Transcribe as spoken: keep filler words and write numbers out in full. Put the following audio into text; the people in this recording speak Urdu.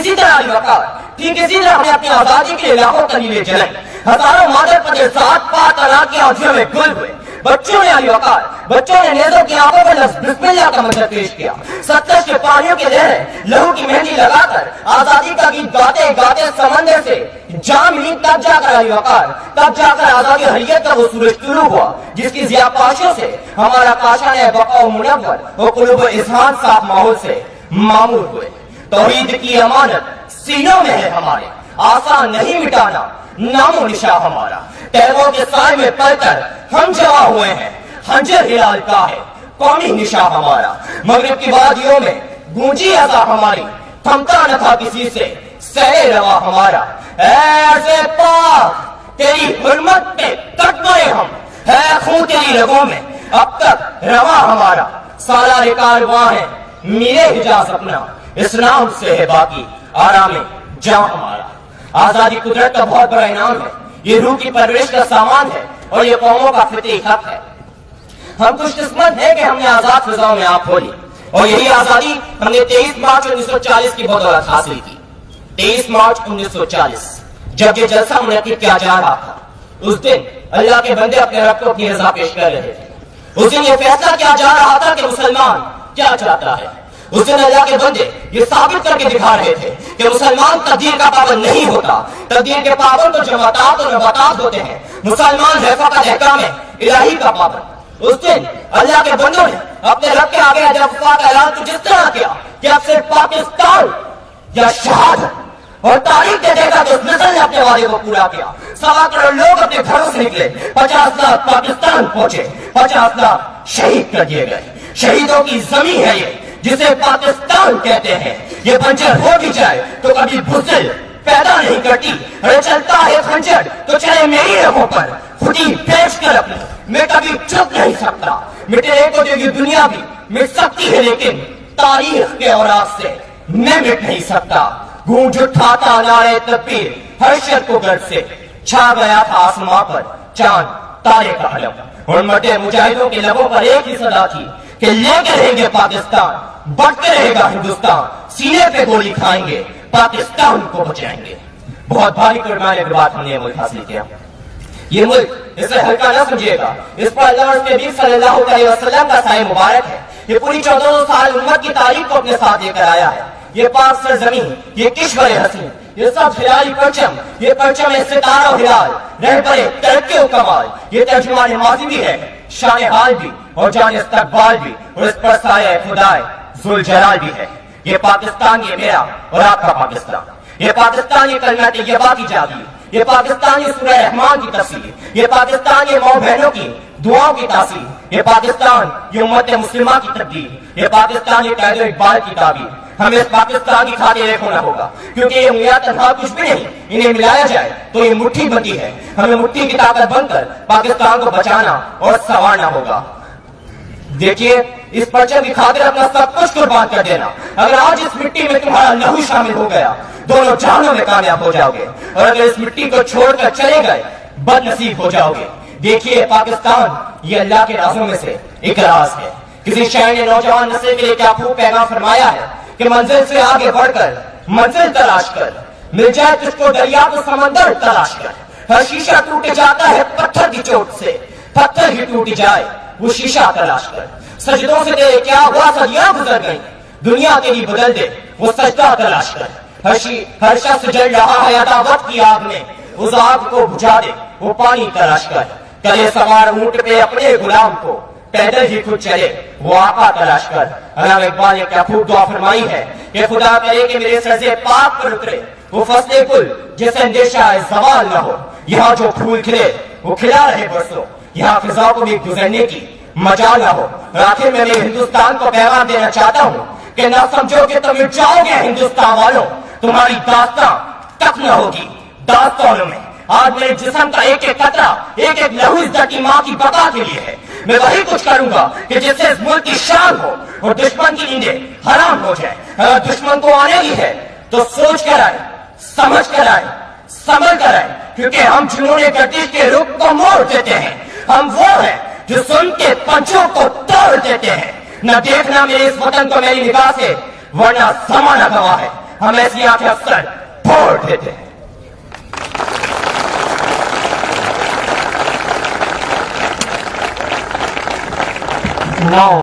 اسی طرح علی وقار ٹھیک اسی طرح ہمیں اپنی آزادی کے لاکھوں کلیلے جلائیں، ہزاروں مادر پتے سات پات انا کی آنکھوں میں گل ہوئے، بچوں نے علی وقار بچوں نے نیزوں کی آنکھوں پر لفظ بسم اللہ کا منظر پیش کیا، ستش کے پانیوں کے لہریں لہو کی مہندی لگا کر آزادی کا گیت گاتے گاتے سمندر سے جام ملی، تب جا کر علی وقار تب جا کر آزادی حریت کا وہ سورج طلوع ہوا جس کی ضیاء پاشوں سے ہمارا کاشان بقا و منور اور قلوب اذہان صاف ماحول سے معمور ہوئے۔ توحید کی امانت سینوں میں ہے ہمارے، آسان نہیں مٹانا نام و نشاں ہمارا، تیغوں کے سائے میں پل کر ہم جمع ہوئے ہیں، خنجر ہلال کا ہے قومی نشاں ہمارا، مغرب کی وادیوں میں گونجی عزا ہماری، تھمتا نہ تھا کسی سے سیر روا ہمارا، ایسے پاک تیری حرمت پہ کٹ گئے ہم، ہے خون تیری رگوں میں اب تک رواں ہمارا، سالار کارواں ہے میرے حجاز اپنا، اسلام سے ہے باقی آرام جاں ہمارا۔ آزادی قدرت کا بہت بڑا انعام ہے، یہ روح کی پرورش کا سامان ہے اور یہ قوموں کا فطری حق ہے۔ ہم خوش قسمت ہیں کہ ہم نے آزاد فضاؤں میں آپ کھولی اور یہی آزادی ہم نے تیئیس مارچ انیس سو چالیس کی بدولت حاصل کی۔ تیئیس مارچ انیس سو چالیس جب یہ جلسہ منعقد کیا جا رہا تھا، اس دن اللہ کے بندے اپنے رب کو اپنی رضا پیش کر رہے تھے، اس دن یہ فیصلہ کیا جا رہا تھا کہ مسلمان کیا چاہتا ہے، اس دن اللہ کے بندے یہ ثابت کر کے دکھا رہے تھے کہ مسلمان تقدیر کا پابند نہیں ہوتا، تقدیر کے پابند تو جماعتات اور نباتات ہوتے ہیں، مسلمان ہے فقط احکام الہی کا پابند۔ اس دن اللہ کے بندوں نے اپنے رب کے آگے جب وفات اعلان تو جس طرح کیا کہ اب صرف پاکستان یا شہادت اور تاریخ دے دے گا کہ اس نسل نے اپنے وعدے کو پورا کیا۔ سوا کروڑ لوگ اپنے گھروں سے نکلے، پچاس لاکھ پاکستان پہنچے، پچاس لاکھ شہید کر دیے گئے۔ شہیدوں کی زمین ہے یہ جسے پاکستان کہتے ہیں، یہ بنجر ہو بھی جائے تو کبھی بزدل پیدا نہیں کرتی، اگر چلتا ہے خنجر تو چلے میری رگوں پر، خودی پیش کر اپنی میں کبھی چھپ نہیں سکتا، مٹنے کو جو یہ دنیا بھی مٹ سکتی ہے لیکن تاریخ کے اوراق سے میں مٹ نہیں سکتا۔ گونج اٹھاتا نعرہ تکبیر ہر شر کو گرد سے، چھا گیا تھا آسماں پر چاند تارے کا علم، اور مرتے مجاہدوں کے لبوں پر ایک ہی صدا تھی کہ لے کے رہیں گے پاکستان، بڑھتے رہے گا ہندوستان، سینے پہ گولی کھائیں گے پاکستان کو بچائیں گے۔ بہت بھاری قربانی کے بعد ہم نے یہ ملک حاصل کیا، یہ ملک اسے ہلکا نہ سمجھیے گا، اس پر اللہ اور اس کے نبی صلی اللہ علیہ وسلم کا سایہ مبارک ہے، یہ پوری چودہ سو سال امت کی تاریخ کو اپنے ساتھ لے کر آیا ہے۔ یہ پاک سرزمین، یہ کشور حسین، یہ سب ہلالی پرچم، یہ پرچم ستارہ و ہلال، رہبر ترقی و کمال، یہ ترجمان ماضی بھی ہے، شان حال بھی اور جان استقبال بھی، اور اس پر سایہ خدائے ذوالجلال بھی ہے۔ یہ پاکستان یہ میرا اور آپ کا پاکستان، یہ پاکستان یہ کلمہ طیبہ کی جاوید، یہ پاکستان یہ سورہ رحمان کی تفسیر، یہ پاکستان یہ ماں بہنوں کی دعاؤں کی تاثیر، یہ پاکستان یہ امت مسلمہ کی تقدیر، یہ پاکستان یہ قید و اقبال کی تعبیر۔ ہمیں اس پاکستان کی خاطر ایک ہونا ہوگا کیونکہ یہ انگلیاں تنہا کچھ بھی نہیں، انہیں ملایا جائے تو یہ مٹھی بنتی ہے، ہمیں مٹھی کی طاقت بن کر پاکستان کو بچانا اور سنوارنا ہوگا۔ دیکھیے اس پرچم کی خاطر اپنا سب کچھ قربان کر دینا، اگر آج اس مٹی میں تمہارا لہو شامل ہو گیا دونوں جہانوں میں کامیاب ہو جاؤ گے، اور اگر اس مٹی کو چھوڑ کر چلے گئے بد نصیب ہو جاؤ گے۔ دیکھیے پاکستان یہ اللہ کے رازوں میں سے ایک راز ہے۔ کسی شاعر نے نوجوان نسل کے لیے کیا خوب پیغام فرمایا ہے کہ منزل سے آگے بڑھ کر منزل تلاش کر، مل جائے تجھ کو دریا تو سمندر تلاش کر، ہر شیشہ ٹوٹ جاتا ہے پتھر کی چوٹ سے، پتھر ہی ٹوٹ جائے وہ شیشہ تلاش کر، سجدوں سے تیرے کیا ہوا صدیاں گزر گئی، دنیا تیری بدل دے وہ سجدہ تلاش کر، ہر شی ہر شخص جل رہا ہے عداوت کی آگ میں، اس آگ کو بجھا دے وہ پانی تلاش کر، کرے سوار اونٹ پہ اپنے غلام کو، پیدل ہی خود چلے وہ آقا تلاش کر۔ علامہ اقبال نے کیا خوب دعا فرمائی ہے کہ خدا کرے کہ میرے سرزے پاک پر اترے وہ فصل گل جیسے اندیشہ زوال نہ ہو، یہاں جو پھول کھلے وہ کھلا رہے برسوں، یہاں فضا کو بھی گزرنے کی مجال نہ ہو۔ اور آخر میں میں ہندوستان کو پیغام دینا چاہتا ہوں کہ نہ سمجھو کہ تم مٹ جاؤ گے ہندوستان والوں، تمہاری داستان تک نہ ہوگی داستانوں میں۔ آج میرے جسم کا ایک ایک قطرہ ایک ایک لہو اس دھرتی ماں کی بقا کے لیے ہے، میں وہی کچھ کروں گا کہ جس سے اس ملک کی شان ہو اور دشمن کی نیندیں حرام ہو جائے۔ اگر دشمن کو آنے ہی ہے تو سوچ کر آئے، سمجھ کر آئے، سمجھ کر آئے، کیونکہ ہم جنہوں نے گردش کے رخ کو موڑ دیتے ہیں، ہم وہ ہیں جو سن کے پنچوں کو توڑ دیتے ہیں۔ نہ دیکھنا میرے اس وطن کو میری نگاہ سے ورنہ زمانہ گواہ ہے، हम ऐसी आंखें अक्सर फोड़ देते हैं। No.